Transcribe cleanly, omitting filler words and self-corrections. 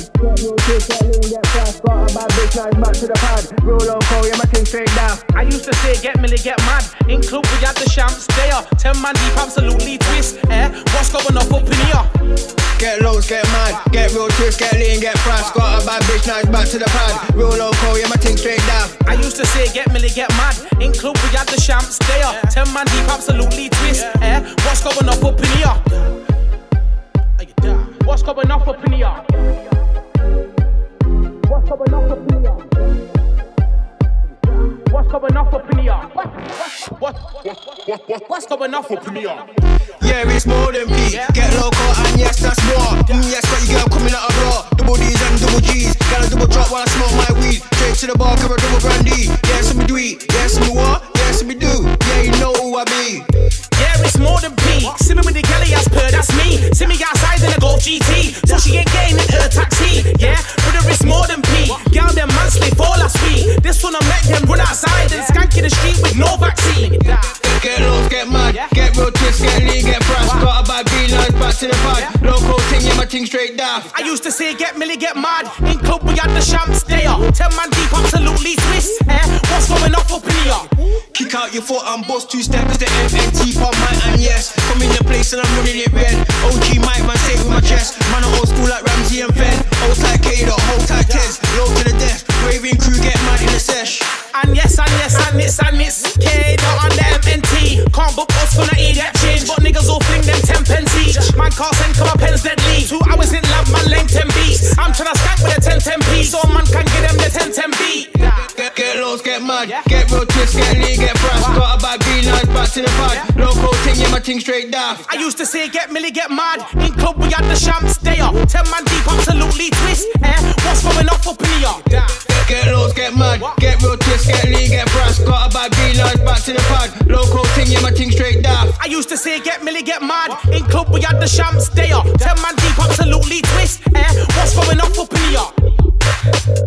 mad. Get real twist, get lean, get fast. Got a bad bitch, now it's back to the pad. Real loco, yeah, my thing straight down. I used to say get milli, get mad. In club we had the champs there. 10 man deep, absolutely twist. What's going on up in here? Get lows, get mad. Get real twist, get lean, get fast. Got a bad bitch, now it's back to the pad. Real loco, yeah, my thing straight down. I used to say get milli, get mad. In club we had the champs there. 10 man deep, absolutely twist. What's going on up in here? What's going on up in here? What's going on up in here? What's going on up in here? What's going on up in here? Yeah, it's more than P. Get loco and yes, that's more. Yes, got your girl coming out of raw. Double D's and double G's. Got a double drop while I smoke my weed. Straight to the bar, cover double brandy. Yes, me do it. Yes, me what? Yes, me do. Yeah, you know who I be. Yeah, it's more than P. See me with the galley as per, that's me. See me outside in a Golf GT. So she ain't getting in her taxi. Yeah, brother, it's more than P. Girl, them man slave for last week. This one I met them run outside and skank in the street with no vaccine. Get lost, get mad. Get real twist, get lean, get fast. Got a bad beat, now it's back to the pad. Local ting, yeah, my ting straight daft. I used to say get milli, get mad. In club we had the champs there. 10 man deep, absolutely twist. What's going on up in here? Kick out your foot and bust 2 steps. The MNT pop my and yes. Come in the place and I'm running it red. OG Mike, man, stay with my chest. Man, I'm old school like Ramsey and Fed. Old like Kdot, hold tight Tez. Low to the death. Raving crew get mad in the sesh. And yes, and yes, and it's Kdot on the MNT. Can't book us for not idiot change, but niggas all fling them 10 pence each. Man can't send couple pens deadly. 2 hours in lab, man length 10 beats. I'm tryna skank with a 10-10 piece, so man can get them the 10-10 beat. Get lost, get mad. Get real twist, get lean, get fast. Got a bad beat, now it's back to the pad. Local ting, yeah, my ting straight daft. I used to say get milli, get mad. In club we had the champs there. 10 man deep, absolutely twist. What's going on up in here? Get lost, get mad. Get real twist, get lean, get fast. Got a bad beat, now it's back to the pad. Local ting, yeah, my ting straight daft. I used to say get milli, get mad. In club we had the champs there. 10 man deep, absolutely twist. What's going on up in here?